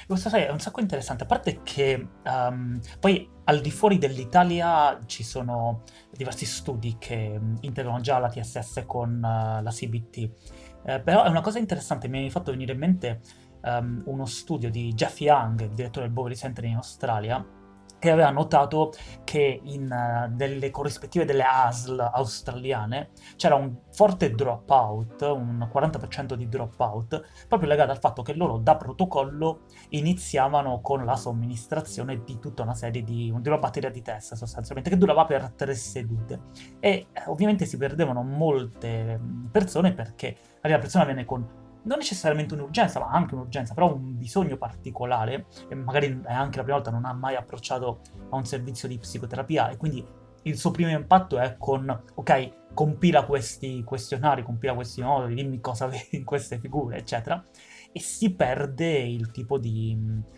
Questo sai, è un sacco interessante, a parte che poi al di fuori dell'Italia ci sono diversi studi che integrano già la TSS con la CBT. Però è una cosa interessante, mi hai fatto venire in mente uno studio di Jeff Young, il direttore del Bowery Center in Australia, che aveva notato che in delle corrispettive delle ASL australiane c'era un forte dropout, un 40% di dropout, proprio legato al fatto che loro da protocollo iniziavano con la somministrazione di tutta una serie di una batteria di test sostanzialmente, che durava per 3 sedute. E ovviamente si perdevano molte persone perché la persona viene con non necessariamente un'urgenza, ma anche un'urgenza, però un bisogno particolare, e magari è anche la prima volta non ha mai approcciato a un servizio di psicoterapia, e quindi il suo primo impatto è con, ok, compila questi questionari, compila questi moduli, dimmi cosa vedi in queste figure, eccetera, e si perde il tipo di...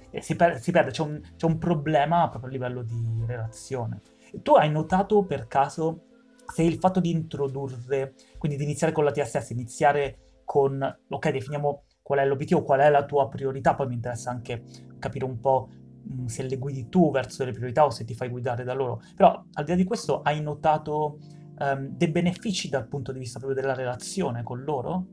si perde, c'è un problema proprio a livello di relazione. Tu hai notato per caso se il fatto di introdurre, quindi di iniziare con la TSS, iniziare con, ok, definiamo qual è l'obiettivo, qual è la tua priorità, poi mi interessa anche capire un po' se le guidi tu verso le priorità o se ti fai guidare da loro. Però al di là di questo hai notato dei benefici dal punto di vista proprio della relazione con loro?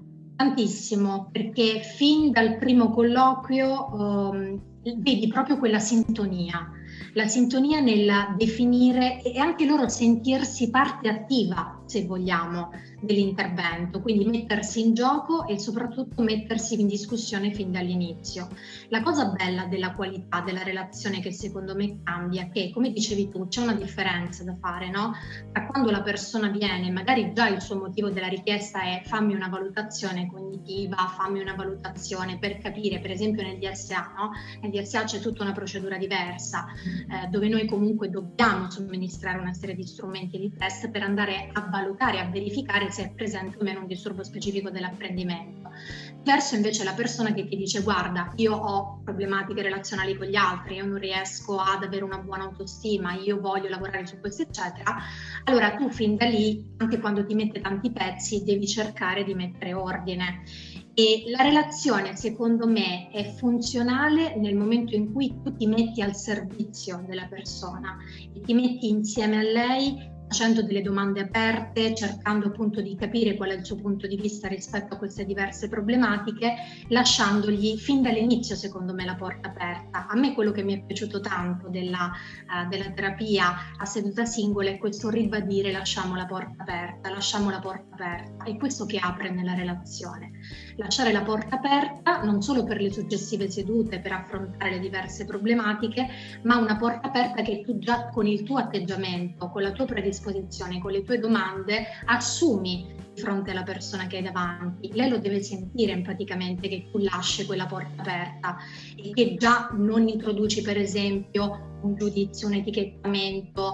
Tantissimo, perché fin dal primo colloquio vedi proprio quella sintonia, la sintonia nel definire e anche loro sentirsi parte attiva, se vogliamo, dell'intervento, quindi mettersi in gioco e soprattutto mettersi in discussione fin dall'inizio. La cosa bella della qualità della relazione che secondo me cambia è che, come dicevi tu, c'è una differenza da fare, no? Tra quando la persona viene, magari già il suo motivo della richiesta è fammi una valutazione cognitiva, fammi una valutazione per capire, per esempio nel DSA, no? Nel DSA c'è tutta una procedura diversa, dove noi comunque dobbiamo somministrare una serie di strumenti e di test per andare a valutare, a verificare se è presente o meno un disturbo specifico dell'apprendimento. Verso invece la persona che ti dice guarda, io ho problematiche relazionali con gli altri, io non riesco ad avere una buona autostima, io voglio lavorare su questo eccetera, allora tu fin da lì, anche quando ti mette tanti pezzi, devi cercare di mettere ordine. E la relazione, secondo me, è funzionale nel momento in cui tu ti metti al servizio della persona e ti metti insieme a lei facendo delle domande aperte, cercando appunto di capire qual è il suo punto di vista rispetto a queste diverse problematiche, lasciandogli fin dall'inizio, secondo me, la porta aperta. A me quello che mi è piaciuto tanto della terapia a seduta singola è questo ribadire lasciamo la porta aperta, lasciamo la porta aperta. È questo che apre nella relazione. Lasciare la porta aperta non solo per le successive sedute, per affrontare le diverse problematiche, ma una porta aperta che tu già con il tuo atteggiamento, con la tua predisposizione, con le tue domande assumi di fronte alla persona che hai davanti. Lei lo deve sentire empaticamente che tu lasci quella porta aperta e che già non introduci per esempio un giudizio, un etichettamento,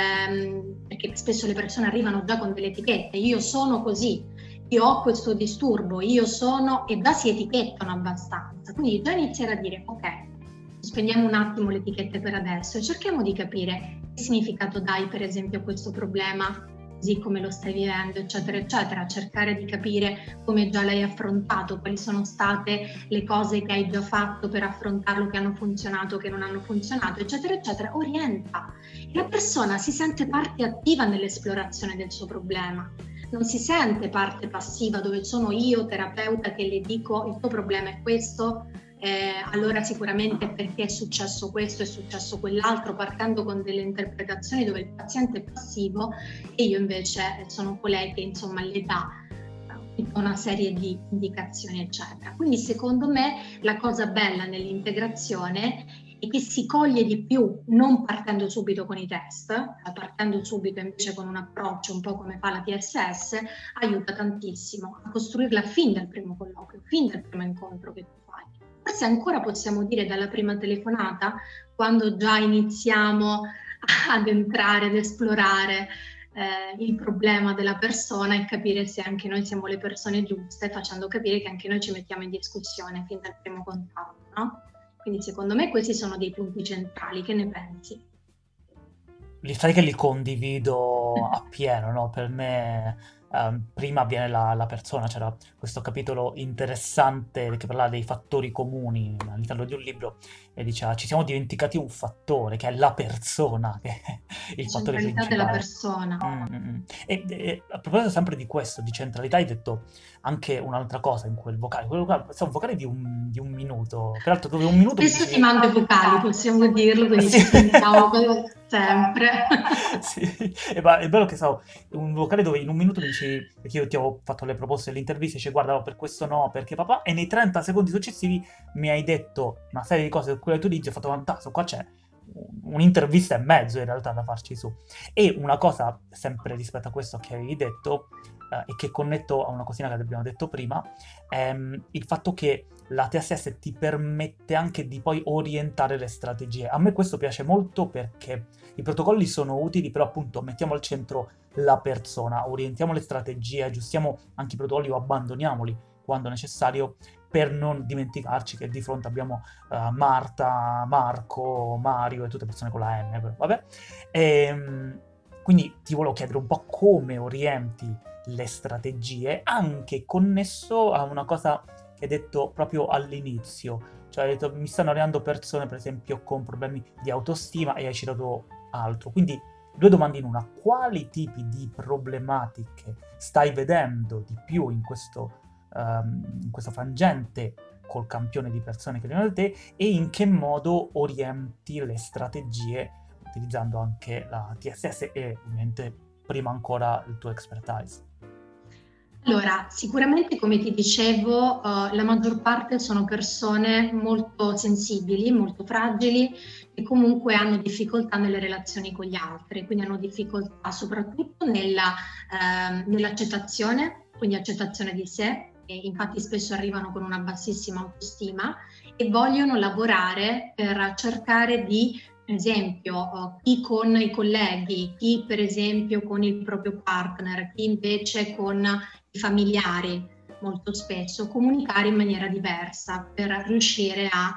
perché spesso le persone arrivano già con delle etichette, io sono così, io ho questo disturbo, io sono, e già si etichettano abbastanza, quindi già iniziare a dire ok, spendiamo un attimo le etichette per adesso e cerchiamo di capire che significato dai per esempio a questo problema, così come lo stai vivendo, eccetera, eccetera, cercare di capire come già l'hai affrontato, quali sono state le cose che hai già fatto per affrontarlo, che hanno funzionato, che non hanno funzionato, eccetera, eccetera, orienta. E la persona si sente parte attiva nell'esplorazione del suo problema. Non si sente parte passiva dove sono io, terapeuta, che le dico il tuo problema è questo, allora sicuramente perché è successo questo, è successo quell'altro, partendo con delle interpretazioni dove il paziente è passivo e io invece sono colei che insomma le dà tutta una serie di indicazioni eccetera. Quindi secondo me la cosa bella nell'integrazione è che si coglie di più non partendo subito con i test, partendo subito invece con un approccio un po' come fa la TSS, aiuta tantissimo a costruirla fin dal primo colloquio, fin dal primo incontro che tu fai. Forse ancora possiamo dire dalla prima telefonata, quando già iniziamo ad entrare, ad esplorare il problema della persona e capire se anche noi siamo le persone giuste, facendo capire che anche noi ci mettiamo in discussione fin dal primo contatto, no? Quindi secondo me questi sono dei punti centrali, che ne pensi? Sai che li condivido appieno, no? Per me prima avviene la persona. C'era questo capitolo interessante che parlava dei fattori comuni all'interno di un libro e diceva ci siamo dimenticati un fattore che è la persona, che è il fattore Centralità della principale. persona. E a proposito sempre di questo, di centralità, hai detto anche un'altra cosa in quel vocale. Quello è un vocale di un minuto, peraltro dove un minuto Spesso dici... ti mando i vocali, possiamo dirlo, quindi Sì. ci sentiamo sempre. Sì, è bello che so, un vocale dove in un minuto mi dici, perché io ti ho fatto le proposte dell'intervista, dici guarda, no, per questo no, perché papà, e nei 30 secondi successivi mi hai detto una serie di cose per cui tu dici, ho fatto fantastico, qua c'è un'intervista e mezzo in realtà da farci su. E una cosa, sempre rispetto a questo che avevi detto, e che connetto a una cosina che abbiamo detto prima, è il fatto che la TSS ti permette anche di poi orientare le strategie. A me questo piace molto perché i protocolli sono utili, però appunto mettiamo al centro la persona, orientiamo le strategie, aggiustiamo anche i protocolli o abbandoniamoli quando necessario, per non dimenticarci che di fronte abbiamo Marta, Marco, Mario e tutte persone con la M, però, vabbè. Quindi ti volevo chiedere un po' come orienti le strategie, anche connesso a una cosa che hai detto proprio all'inizio, cioè hai detto mi stanno arrivando persone per esempio con problemi di autostima e hai citato altro, quindi due domande in una: quali tipi di problematiche stai vedendo di più in questo frangente col campione di persone che arrivano da te, e in che modo orienti le strategie utilizzando anche la TSS e ovviamente prima ancora il tuo expertise? Allora, sicuramente come ti dicevo, la maggior parte sono persone molto sensibili, molto fragili e comunque hanno difficoltà nelle relazioni con gli altri, quindi hanno difficoltà soprattutto nell'accettazione, quindi accettazione di sé, e infatti spesso arrivano con una bassissima autostima e vogliono lavorare per cercare di, per esempio, chi con i colleghi, chi per esempio con il proprio partner, chi invece con i familiari, molto spesso comunicare in maniera diversa per riuscire a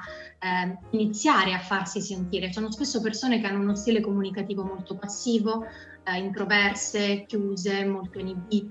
iniziare a farsi sentire. Sono spesso persone che hanno uno stile comunicativo molto passivo, introverse, chiuse, molto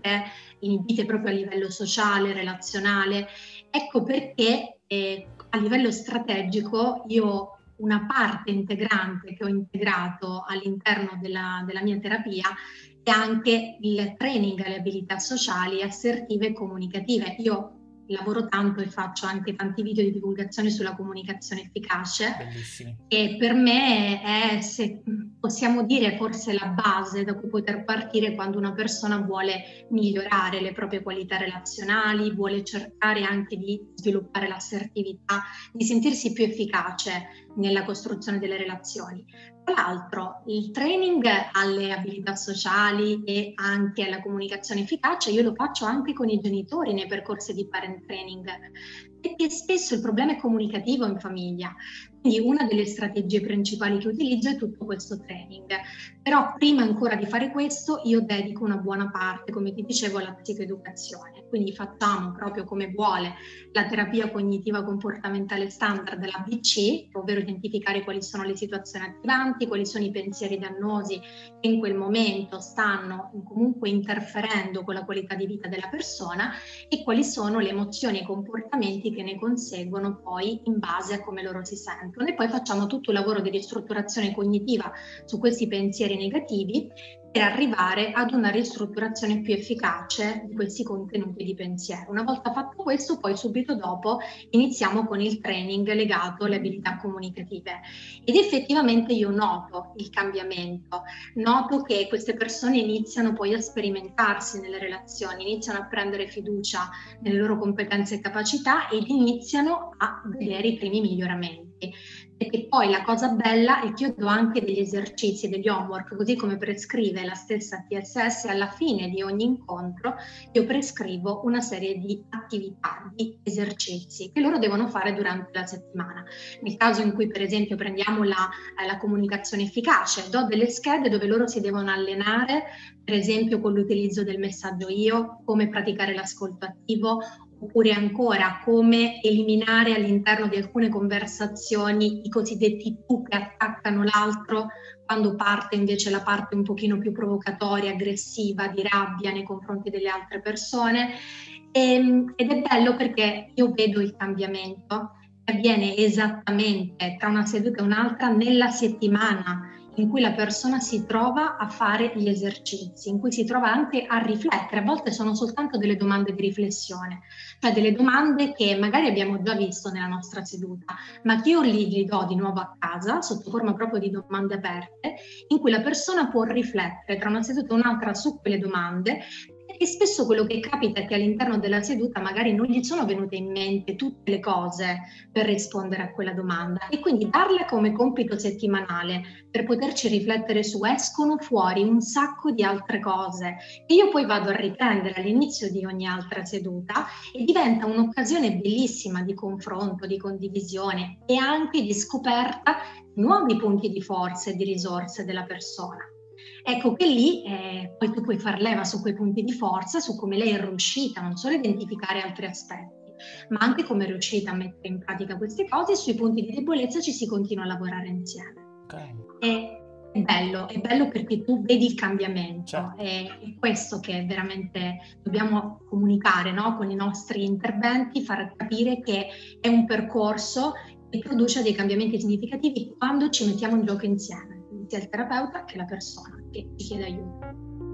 inibite proprio a livello sociale, relazionale. Ecco perché a livello strategico io una parte integrante che ho integrato all'interno della mia terapia è anche il training alle abilità sociali, assertive e comunicative. Io lavoro tanto e faccio anche tanti video di divulgazione sulla comunicazione efficace. Bellissimi. E per me è, se possiamo dire, forse la base da cui poter partire quando una persona vuole migliorare le proprie qualità relazionali, vuole cercare anche di sviluppare l'assertività, di sentirsi più efficace nella costruzione delle relazioni. Tra l'altro, il training alle abilità sociali e anche alla comunicazione efficace io lo faccio anche con i genitori nei percorsi di parent training, perché spesso il problema è comunicativo in famiglia. Quindi una delle strategie principali che utilizzo è tutto questo training. Però prima ancora di fare questo io dedico una buona parte, come ti dicevo, alla psicoeducazione. Quindi facciamo proprio come vuole la terapia cognitiva comportamentale standard dell'ABC, ovvero identificare quali sono le situazioni attivanti, quali sono i pensieri dannosi che in quel momento stanno comunque interferendo con la qualità di vita della persona e quali sono le emozioni e i comportamenti che ne conseguono poi in base a come loro si sentono. E poi facciamo tutto il lavoro di ristrutturazione cognitiva su questi pensieri negativi per arrivare ad una ristrutturazione più efficace di questi contenuti di pensiero. Una volta fatto questo, poi subito dopo iniziamo con il training legato alle abilità comunicative ed effettivamente io noto il cambiamento, noto che queste persone iniziano poi a sperimentarsi nelle relazioni, iniziano a prendere fiducia nelle loro competenze e capacità ed iniziano a vedere i primi miglioramenti. Perché poi la cosa bella è che io do anche degli esercizi, degli homework, così come prescrive la stessa TSS alla fine di ogni incontro, io prescrivo una serie di attività, di esercizi che loro devono fare durante la settimana. Nel caso in cui per esempio prendiamo la comunicazione efficace, do delle schede dove loro si devono allenare, per esempio con l'utilizzo del messaggio io, come praticare l'ascolto attivo oppure ancora come eliminare all'interno di alcune conversazioni i cosiddetti tu che attaccano l'altro, quando parte invece la parte un pochino più provocatoria, aggressiva, di rabbia nei confronti delle altre persone. Ed è bello perché io vedo il cambiamento che avviene esattamente tra una seduta e un'altra nella settimana in cui la persona si trova a fare gli esercizi, in cui si trova anche a riflettere. A volte sono soltanto delle domande di riflessione, cioè delle domande che magari abbiamo già visto nella nostra seduta, ma che io li do di nuovo a casa sotto forma proprio di domande aperte, in cui la persona può riflettere tra una seduta e un'altra su quelle domande. E spesso quello che capita è che all'interno della seduta magari non gli sono venute in mente tutte le cose per rispondere a quella domanda, e quindi darla come compito settimanale per poterci riflettere su, escono fuori un sacco di altre cose che io poi vado a riprendere all'inizio di ogni altra seduta, e diventa un'occasione bellissima di confronto, di condivisione e anche di scoperta di nuovi punti di forza e di risorse della persona. Ecco che lì poi tu puoi far leva su quei punti di forza, su come lei è riuscita non solo a identificare altri aspetti, ma anche come è riuscita a mettere in pratica queste cose, e sui punti di debolezza ci si continua a lavorare insieme. Ok. È bello perché tu vedi il cambiamento, Certo. è questo che veramente dobbiamo comunicare, no? Con i nostri interventi, far capire che è un percorso che produce dei cambiamenti significativi quando ci mettiamo in gioco insieme, sia il terapeuta che la persona che ci chiede aiuto.